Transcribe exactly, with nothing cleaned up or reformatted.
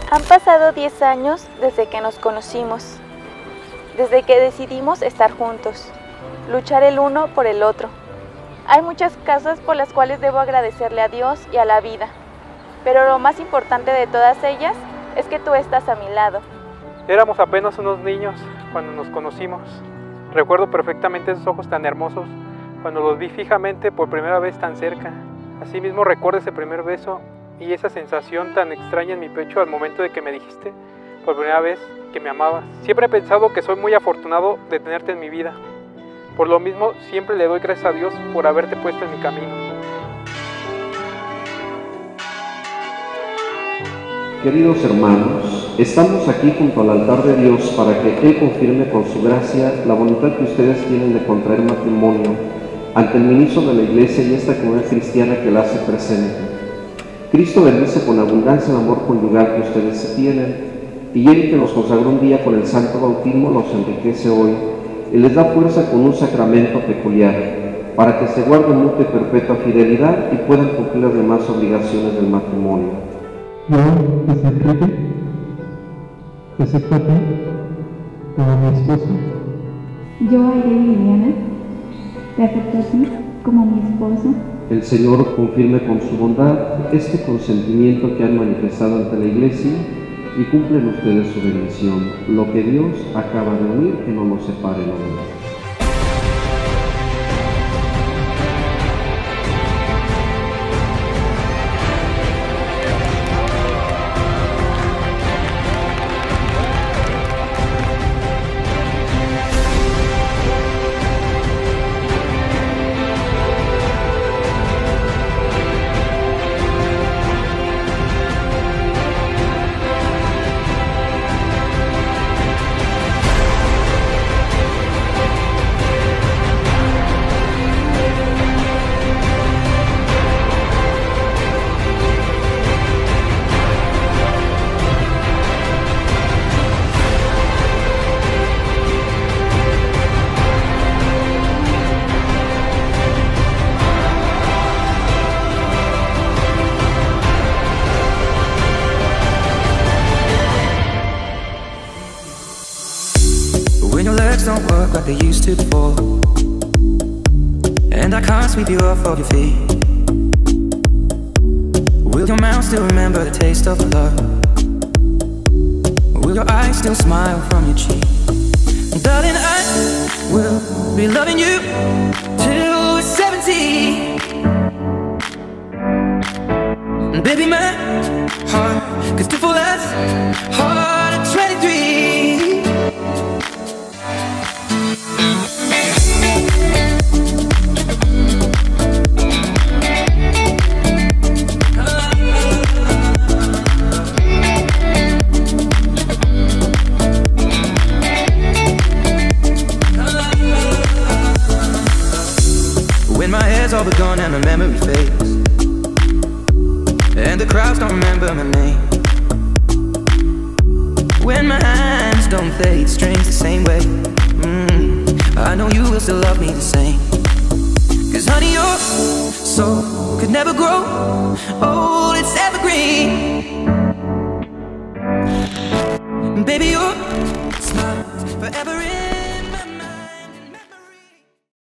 Han pasado diez años desde que nos conocimos, desde que decidimos estar juntos, luchar el uno por el otro. Hay muchas cosas por las cuales debo agradecerle a Dios y a la vida, pero lo más importante de todas ellas es que tú estás a mi lado. Éramos apenas unos niños cuando nos conocimos. Recuerdo perfectamente esos ojos tan hermosos cuando los vi fijamente por primera vez tan cerca. Asimismo recuerdo ese primer beso y esa sensación tan extraña en mi pecho al momento de que me dijiste por primera vez que me amabas. Siempre he pensado que soy muy afortunado de tenerte en mi vida. Por lo mismo, siempre le doy gracias a Dios por haberte puesto en mi camino. Queridos hermanos, estamos aquí junto al altar de Dios para que Él confirme con su gracia la voluntad que ustedes tienen de contraer matrimonio ante el ministro de la Iglesia y esta comunidad cristiana que la hace presente. Cristo bendice con abundancia el amor conyugal que ustedes se tienen, y Él que los consagró un día con el santo bautismo los enriquece hoy y les da fuerza con un sacramento peculiar, para que se guarden mutua y perpetua fidelidad y puedan cumplir las demás obligaciones del matrimonio. Yo, José Enrique, te acepto a ti como mi esposo. Yo, Aide Liliana, te acepto a ti como mi esposa. El Señor confirme con su bondad este consentimiento que han manifestado ante la Iglesia y cumplen ustedes su bendición. Lo que Dios acaba de unir, que no nos separe el hombre. When your legs don't work like they used to before, and I can't sweep you off of your feet, will your mouth still remember the taste of love? Will your eyes still smile from your cheek? Darling, I will be loving you till we're seventy. And baby, my heart could still fall as hard at twenty-three. When my hair's all but gone and my memory fades, and the crowds don't remember my name, when my hands don't play strings the same way, mm, I know you will still love me the same. Cause honey, your soul could never grow old, it's evergreen. Baby, your smile's forever in